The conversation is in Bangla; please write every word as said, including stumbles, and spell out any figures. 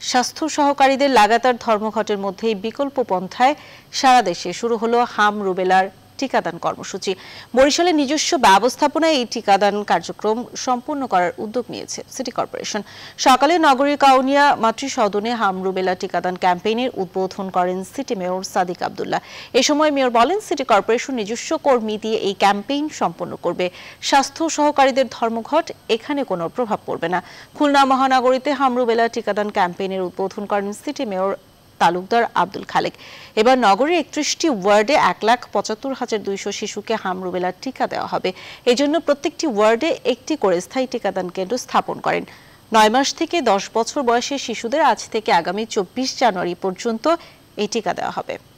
স্বাস্থ্য সহকারীদের লাগাতার ধর্মঘটের মধ্যেই বিকল্প পন্থায় সারা দেশে শুরু হলো হাম রুবেলার টিকাদান কর্মসূচি। বরিশালে নিজস্ব ব্যবস্থাপনায় এই টিকাদান কার্যক্রম সম্পূর্ণ করার উদ্যোগ নিয়েছে সিটি কর্পোরেশন। সকালে নগরীর কাউনিয়া মাতৃসদনে হাম রুবেলা টিকাদান ক্যাম্পেইনের উদ্বোধন করেন সিটি মেয়র সাদিক আব্দুল্লাহ। এ সময় মেয়র বলেন, সিটি কর্পোরেশন নিজস্ব কর্মী দিয়ে এই ক্যাম্পেইন সম্পন্ন করবে। স্বাস্থ্য সহকারীদের ধর্মঘট এখানে কোনো প্রভাব পড়বে না। খুলনা মহানগরীতে হাম রুবেলা টিকাদান ক্যাম্পেইনের উদ্বোধন করেন সিটি মেয়র তালুকদার আব্দুল খালেক। এবার নগরীর একত্রিশটি ওয়ার্ডে এক লাখ পঁচাত্তর হাজার দুইশো শিশুকে হাম রুবেলার টিকা দেওয়া হবে। এই জন্য প্রত্যেকটি ওয়ার্ডে একটি করে স্থায়ী টিকাদান কেন্দ্র স্থাপন করেন। নয় মাস থেকে দশ বছর বয়সী শিশুদের আজ থেকে আগামী চব্বিশ জানুয়ারি পর্যন্ত এই টিকা দেওয়া হবে।